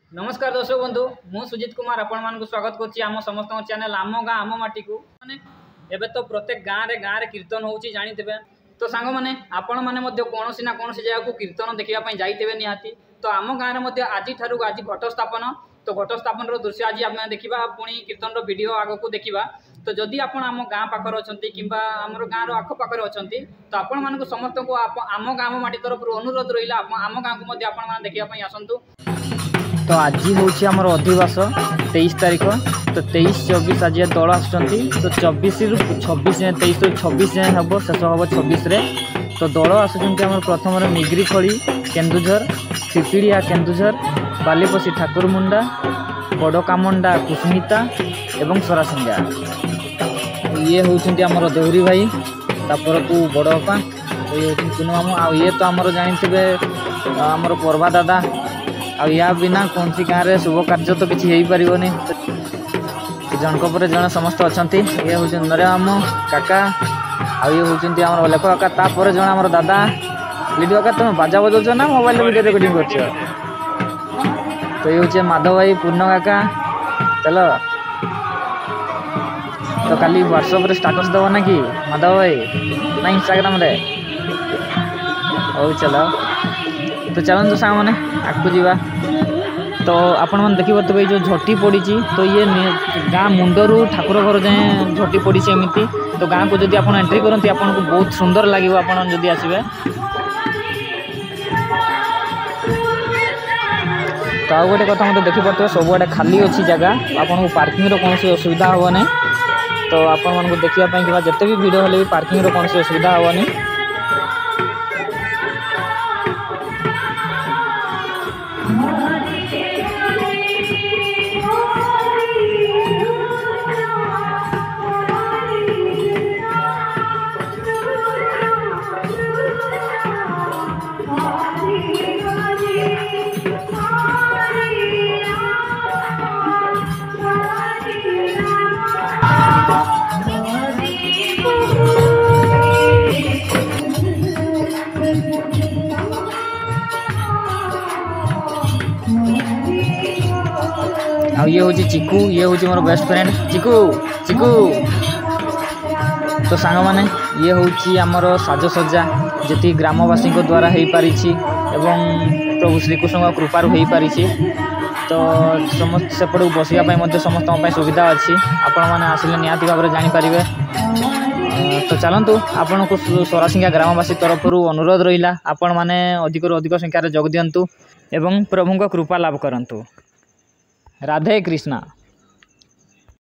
नमस्कार दर्शक बंधु मु सुजित कुमार आपण मान स्वागत करछि आम समस्त चैनल आम गाँ आम माटी को माने एबे तो प्रत्येक गाँव रे कीर्तन होउछि जानिथिबे। तो सांग माने आपण माने मध्य कोनोसी ना कोनोसी जगह को कीर्तन देखिया पई जाइथिबे निहाती। तो आम गाँव रे मध्य आज ठारू आज घट स्थापन तो घट स्थापन रो दृश्य आज आमे देखिबा पुणी कीर्तन रो वीडियो आगो को देखिबा। तो जदि आपण आम गाँ पाखर अछंती किंबा हमर गाँ रो आख पाखर अछंती तो आपण मान समस्त को आम गाँव माटी तरफ अनुरोध रहिला आम गाँ को मध्य आपण मान देखिया पई आसंतु। तो आज हूँ आमर अधिवास 23 तारीख तो 23-24 आज दल आसुँच तो 24 रु 26 23 रु 26 जाए हम शेष हम 26 रे। तो दल आसुँच आम प्रथम निग्रीखड़ी केन्दुझर पिपिड़िया केन्दुझर बालीपसी ठाकुरमुंडा बड़कामुंडा कुस्मिता एवं सरासिंगा। ये होती आमर देउरी भाई तापर को बड़ बापा ये कुनु मामू आ ये तो आमर जानी आमर पर्वा दादा आ या बिना कौन सी गाँव में शुभ कार्य तो किसी हो पारनी। जनक पर जन समस्त अच्छा ये हूँ नरे मामू काका आ ये हूँ आम लेख काका तापर जन आम दादा लिडू काका तुम बाजा बजाऊच ना मोबाइल वीडियो रिकॉर्डिंग कर। तो ये हूँ माधव भाई पूर्ण काका चलो तो काली व्हाट्सएप स्टेटस दब ना कि माधव भाई ना इंस्टाग्राम रे हो चलो। तो चलते सांग मैंने आगू जावा। तो आपण मैंने देखी पारे जो झटी पड़ी तो ये गाँ मुंडरू ठाकुर घर जाए झटी पड़ी एमती। तो गाँ को जब आप एंट्री करती आपन को बहुत सुंदर लगे आपड़ जदि आसबे। तो आउ गोटे कथा मतलब देखिपे सबुआडे खाली अच्छी जगह आपन को पार्किंग रो कौन असुविधा हेनी। तो आपण को देखापी कि जिते भी भिड़ हेल्ले भी पार्किंग रो कौन असुविधा हेनी। ये हूँ चिकू ये हूँ मोर बेस्ट फ्रेंड चिकू चिकू। तो सांग माने ये हूँ आमर साजसज्जा जी ग्रामवासी द्वारा हो पारी एवं प्रभु श्रीकृष्ण कृपार हो पारी। तो समस्त सेपट बसवाई समस्त सुविधा अच्छी आपण मैंने आसिले निहाती भाव में जानीपारे। तो चलतु आपन को सरासिंगा ग्रामवासी तरफ अनुरोध रहा आपण मैंने अधिक अधिक संख्यार जोग दिंतु एवं प्रभु कृपा लाभ करंतु। राधे कृष्णा।